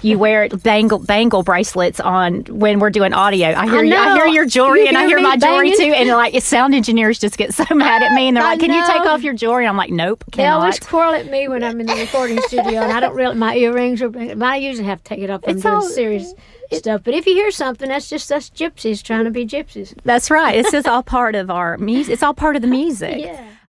you wear bangle bracelets on when we're doing audio. I hear your jewelry, and I hear my jewelry too. And like, sound engineers just get so mad at me, and they're like, "Can you take off your jewelry?" And I'm like, "Nope, cannot." They always quarrel at me when I'm in the recording studio, and I don't really. My earrings are. I usually have to take it off. I'm doing serious stuff. But if you hear something, that's just us gypsies trying to be gypsies. That's right. It's just all part of our music. It's all part of the music. Yeah.